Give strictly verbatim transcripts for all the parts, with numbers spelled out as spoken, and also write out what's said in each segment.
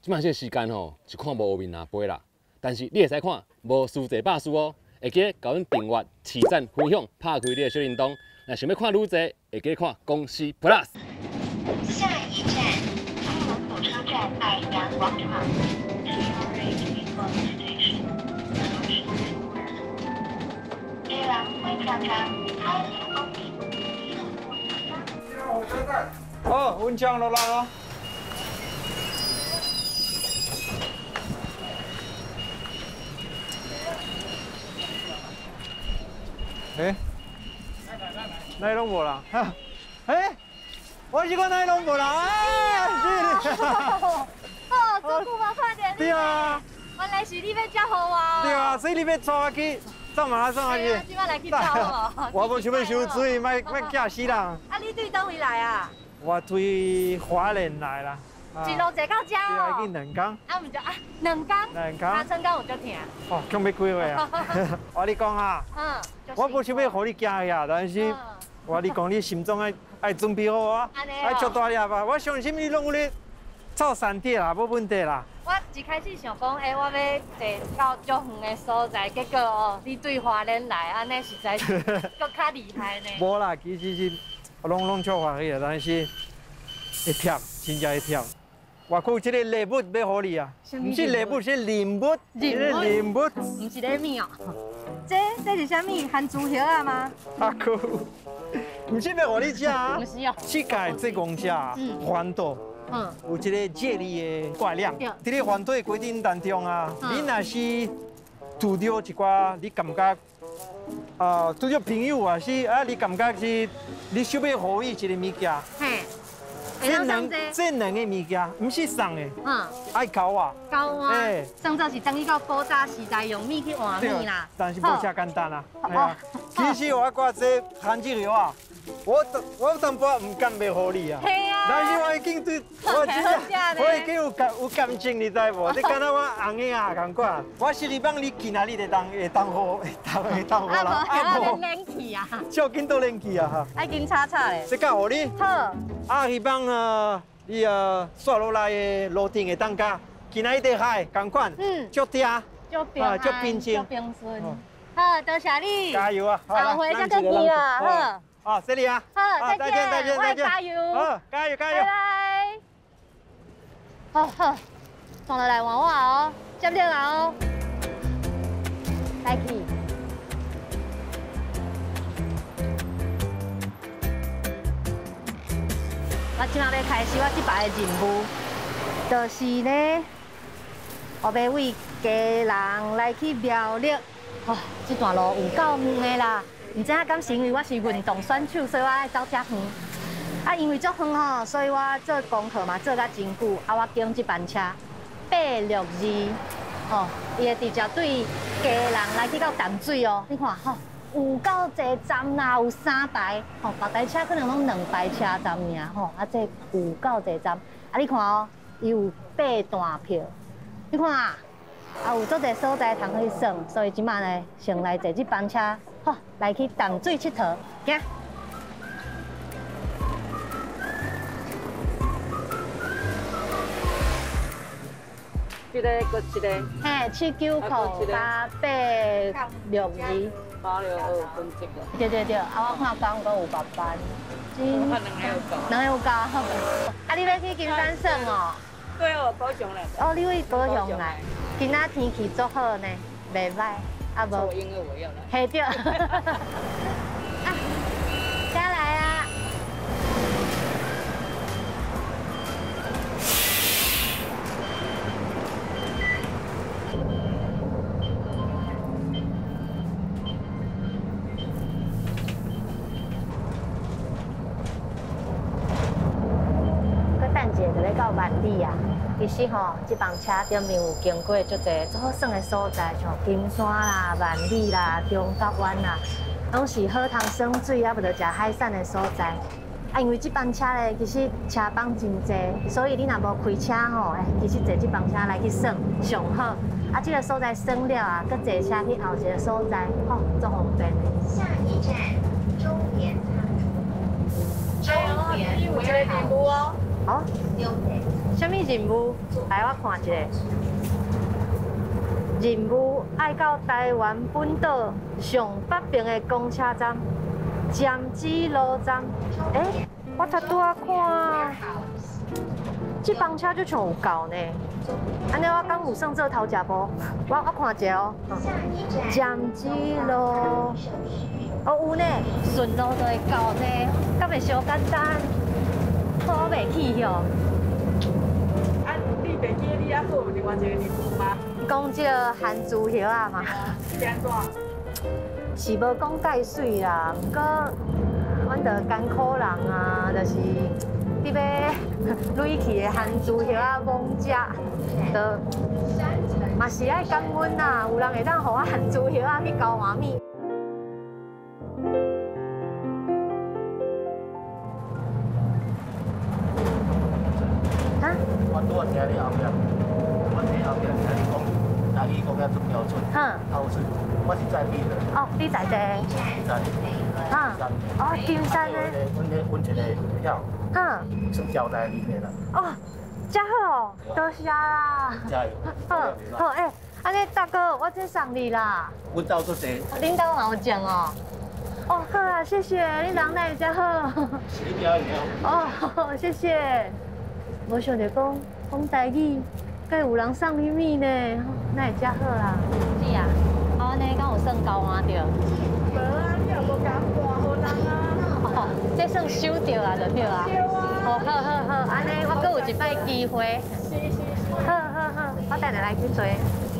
即摆这个时间吼，是看无面啊飞啦，但是你会使看无输者百输哦。会记得甲阮订阅、持赞、分享、拍开你的小铃铛。若想要看愈侪，会记得看公司 Plus。 下一站，太阳火车站海洋广场。月朗会常常开始风景。 火车站。哦，阮上落来哦。 哎，哪拢无人？哈，哎，我是讲哪拢无人啊！是。 哦，做久无看见你。 对啊。 原来是你要接好我。 对啊，所以你要带我去走马拉松啊去。 今晚来去走哦。 我无想要受罪，莫莫惊死人。啊， 你对倒位来啊？ 我对花莲来啦。 一路坐到遮哦。 对啊，已经两工。 啊，唔就啊，两工。两工。啊，春工有足疼。 哦，讲要几岁啊？我你讲啊。嗯。我无想要互你惊吓，但是我你讲你心中爱爱准备好啊，爱足大力吧。我相信你拢有咧走山铁啦，无问题啦。 我一开始想讲，哎，我要坐到足远的所在，结果哦，你对花莲来，安尼实在是搁较厉害呢。 无啦，其实是拢拢足欢喜啊，但是会忝，真正会忝。 外口这个礼物要互你啊，不是礼物，是礼物，这个礼物， 不是礼物哦。这这是啥物？含猪血啊吗？ 阿哥，不是要互你吃啊？ 不是哦。 世界最公社环岛，嗯，有一个借力的概念。在咧环岛的规定当中啊，你若是拄到一寡你感觉，啊，拄到朋友啊是啊，你感觉是你想要互伊一个物件。嘿。 这两这两个物件，不是送的，嗯，爱交我， 交我，哎，送做是等于到古早时代用米去换米啦， 但是无遮简单啊，系啊，其实我挂这含脂油啊，我我淡薄唔甘要互你啊，系啊，但是我已经对，我真正我已经有感有感情，你知无？你敢若我红的啊，咁款，我是希望你去哪里会当会当好，会当会当好啦， 啊无，连去啊， 小紧都连去啊哈， 爱紧叉叉咧， 这教互你， 好。 啊，希望呃，你呃，刷落来的路程会当加，今仔日的海同款，嗯，足嗲， 足平安，足平静， 足平顺。好，多谢你。 加油啊！ 后回再跟你啦，好。 好，这里啊。 好，再见，再见，再见。加油。 好，加油，加油。 拜拜。好好，上来来换我哦，接着哦。来去。 我今仔要开始我这摆的任务，就是呢，我要为家人来去苗栗。哦，这段路有够远的啦，唔知影敢是因为我是运动选手，所以我爱走遮远。啊，因为足远吼，所以我做功课嘛做甲真久。啊，我经这班车八六二，哦，伊会直接对家人来去到淡水哦。你看吼。 有够侪站啦，有三排，吼，别台车可能拢两排车站尔，吼，啊，这有够侪站，啊，你看哦，伊有八段票，你看啊，啊，有足侪所在通去耍，所以即摆呢，先来坐这班车，吼，来去淡水佚佗，行。 这个搁一个， 嘿，七九口八八六二。 八六二分这个， 对对对，啊，我看刚刚有八班， 我看两个有高， 两个有高，啊，你要去金山耍哦？ 对哦，高雄来。 哦，你为高雄来，今仔天气足好呢，袂歹，啊无。 因为我要来。 嘿对。啊，加来啊！到万里啊！其实吼，这班车顶面有经过足侪足好耍的所在，像金山啦、万里啦、中角湾啦，拢是好通耍水啊，或者食海产的所在。啊，因为这班车咧，其实车帮真济，所以你若无开车吼，哎，其实坐这班车来去耍上好。啊，这个所在耍了啊，搁坐车去后一个所在，吼，足方便的。 下一站中原仓。中原有一个地步哦。 哦，什么任务？来，我看一下。任务爱到台湾本岛上北边的公车站尖子路站。诶，我头拄仔看，这班车就像有到呢。安尼我刚有算做头食无？我我看一下哦。尖子路，哦有呢，顺路就会到呢，敢会伤简单？好，我袂去哟。 啊，你袂记你还有另外一个任务吗？ 讲这个含珠叶啊嘛， 是安怎？ 是无讲介水啦，不过阮着艰苦人啊，就是你要累去的含珠叶啊懵食，着嘛是爱感恩啦，有人会当互我含珠叶啊去交换米。啊？ 我拄啊听你后壁，我听后壁听你讲，台语讲遐足标准。 哼。 啊，有是，我是在地的。 哦，你在地？ 在。 哈。哦，金山的。 阮咧，阮一个票。 哼。 算交代你的啦。 哦，真好，多谢啦。 加油。 好，好，诶，安尼大哥，我这送你啦。 阮兜做谁？ 恁兜嘛有种哦。哦，好啊，谢谢，你人哪会遮好？ 是你表演的。 哦，谢谢。无想着讲讲台语，该有人送你米呢，那会遮好啦。是啊，啊，安尼敢有算交换着？ 无啊，你也无敢换好人啊。 哦，这算收着啊，就对啊。 对啊。 哦，好好好，安尼我阁有一摆机会。 是是是。 好好好，我等下来去做。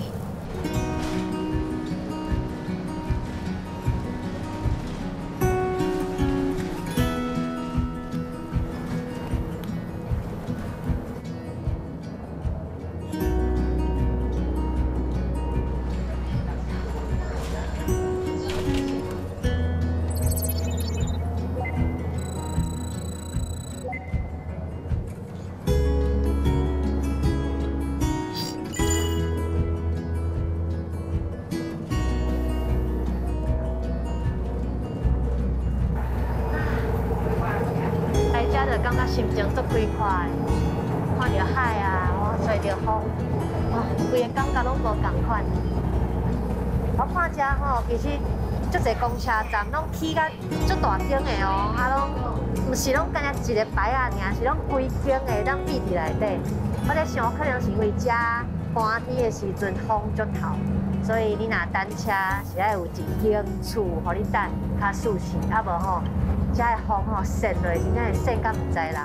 感觉心情足开快，看着海啊，我吹着风，哇，规个感觉拢无同款。我看遮吼，其实足侪公车站拢起甲足大间的哦，啊拢毋是拢干只一个牌啊，尔是拢规间的当闭伫内底。我在想，可能是因为遮寒天的时阵风足透，所以你若单车是爱有一间厝，互你等较舒适，啊无吼。遮的风吼扇落，真正会扇甲唔知人。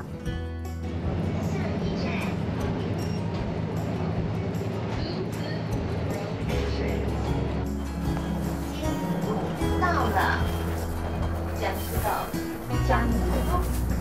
到了，江子路，江子路。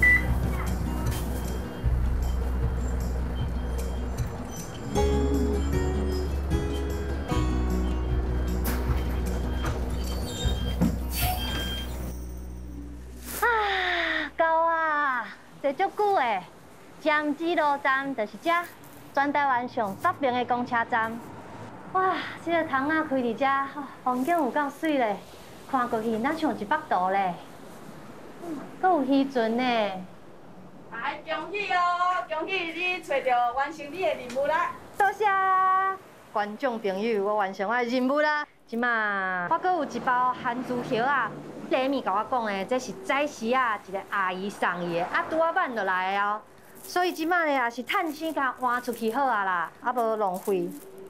坐足久的，尖子路站就是遮，全台湾上北边的公车站。哇，这个窗仔开伫遮，风景有够水嘞，看过去哪像一幅图嘞。嗯，阁有渔船呢。 哎，恭喜哦，恭喜你找到完成你的任务啦！ 多谢观众朋友，我完成我的任务啦。即马我阁有一包含珠叶啊。第一面甲我讲的，这是早时啊，一个阿姨送伊的，啊拄啊晚就来哦，所以即摆呢也是趁钱甲换出去好啊啦，啊无浪费。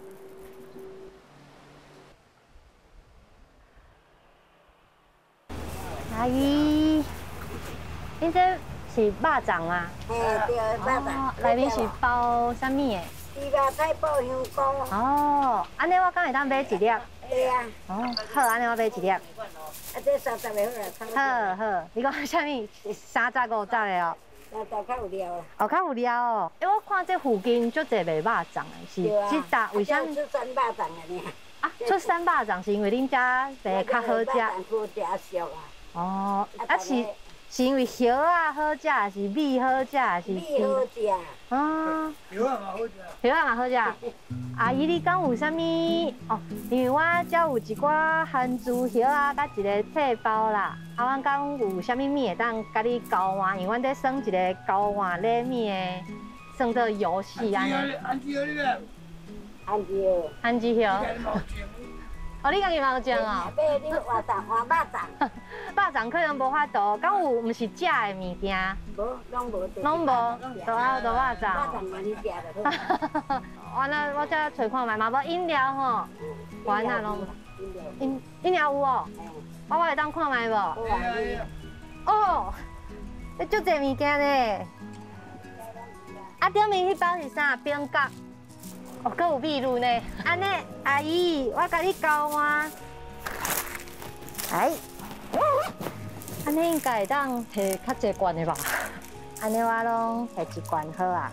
阿姨，你这是肉粽吗？ 嘿，对，肉粽。 内面是包啥物的？ 猪肉菜爆香菇。 哦，安尼我敢会当买一粒？ 对啊。 哦，好，安尼我买一粒。 啊，这三十个好啦。 好好，你讲啥物？三十五十的哦。 那大较有料啦。 哦，较有料哦。哎，我看这附近足侪卖肉粽的，是这搭为啥？ 出山肉粽的呢。 啊，出山肉粽是因为恁家卖较好食。 肉粽好食俗啊。 哦，啊是是因为叶啊好食，还是米好食，还是？ 米好食。 啊。 叶啊嘛好食。 叶啊嘛好食。阿姨，你讲有啥物？哦，因为我遮有一寡番薯叶啊，甲一个册包啦。啊，阮讲有啥物米会当甲你交换？因为阮在算一个交换礼米的，算做游戏安尼。 安吉尔你个？ 安吉尔。 安吉叶。哦，你家己嘛有种哦？ 买你换粽换肉粽。 肉粽可能无法度，敢有毋是食的物件？ 无，拢无。 拢无，就还有就肉粽。 肉粽让你食就好。 完了，我再找看卖，嘛无饮料吼，完啊拢。饮饮料有哦，我我会当看卖无？哦，你足侪物件呢。啊，顶面迄包是啥？冰角。哦，阁有秘鲁呢。安尼，阿姨，我甲你交换。哎，安尼应该会当摕较侪罐的吧？安尼我拢摕一罐好啊。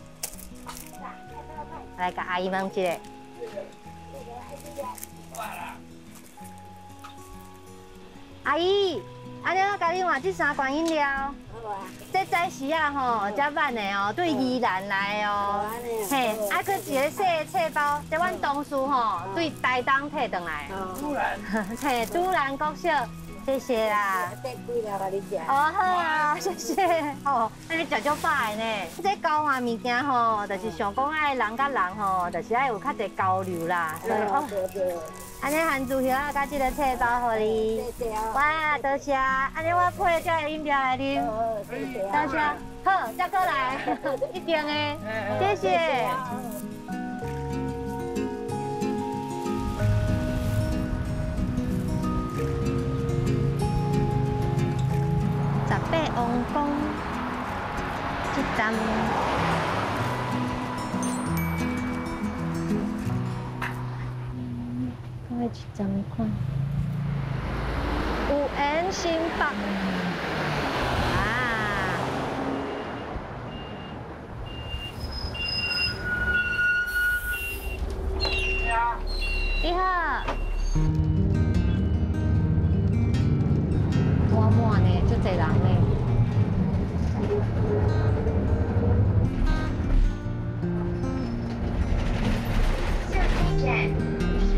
来甲阿姨问一下。阿姨，安尼我甲你换这三罐饮料。好啊。这早时啊吼，遮晚的哦，对宜兰来哦。嘿，啊，佮一个小的册包，这阮同事吼对台东摕转来。 突然。 嘿，都兰国小，谢谢啦。 这几粒给你食。 哦，好啊，谢谢。哦，安尼食足饱的呢。这交换物件吼，就是想讲爱人甲人吼，就是爱有较侪交流啦。所以哦，安尼番薯叶啊，甲这个册包互你。 谢谢哦。 哇，多谢。安尼我配这个饮料来啉。多谢。好，再过来，一定的，谢谢。十八王宫，这站。我一站看。有缘新北。啊。你好。满满呢，足侪人呢。下一站。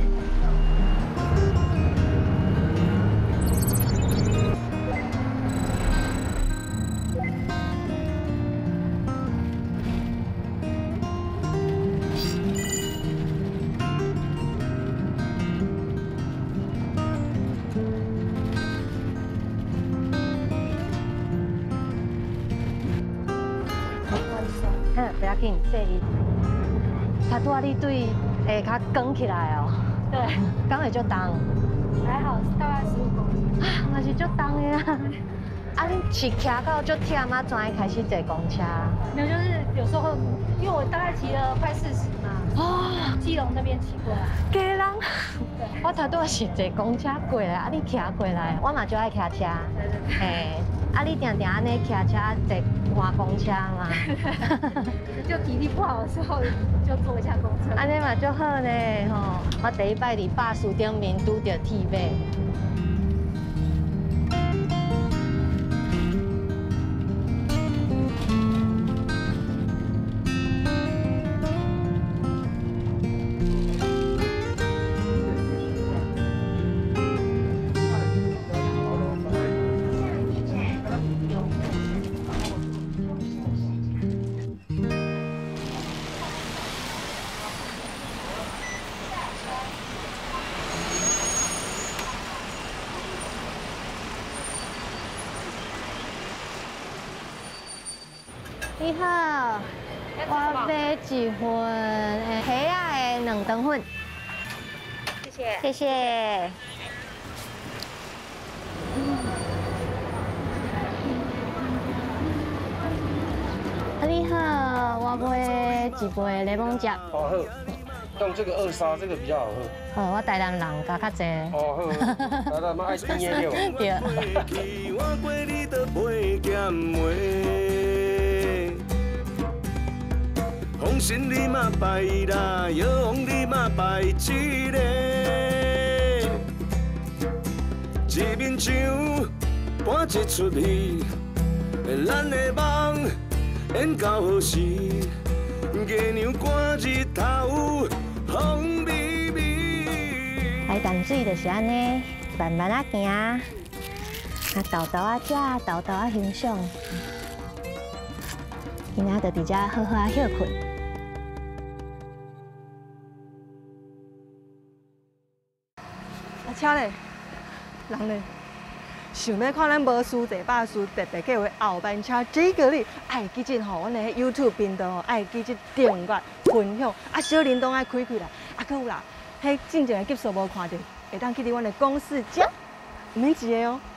不要紧，谢你。他拄仔你对会较光起来哦。对，刚会足重。还好，大概十五公斤。啊，嘛是足重的啊。啊，你是骑到足忝啊，怎会开始坐公车？ 没有，就是有时候，因为我大概骑了快四十嘛。哦。基隆那边骑过来。 家人。对。我头拄仔是坐公车过来，啊，你骑过来，我嘛就爱骑车。对对对。嘿。啊，你定定安尼骑车坐换公车嘛？ 就体力不好的时候，就坐一下公车。 安尼嘛足好呢，吼！我第一摆伫巴士顶面拄着铁马。你好，我买一份诶虾仔的两肠粉， 谢谢， 谢谢。你好，我买一杯柠檬汁。 好喝，用这个二砂，这个比较好喝。 好，我台南人加较济。 哦好，来来，妈爱冰椰六。对。红心你嘛拜啦，药王你嘛拜一个，一面墙，半换一出戏，咱的梦演到何时？月亮赶日头，风微微。 来淡水就是安尼，慢慢啊行，啊豆豆啊食，豆豆啊欣赏。今仔就伫遮好好啊休困。 而且咧，人咧想要看咱无输者百输特别计划后班车这个哩，爱记得吼，阮的 YouTube 频道吼，爱记得订阅、分享，啊小铃铛爱开开啦，啊搁有啦，迄进前的集数无看到，会当去伫阮的公司食，唔免钱的哦。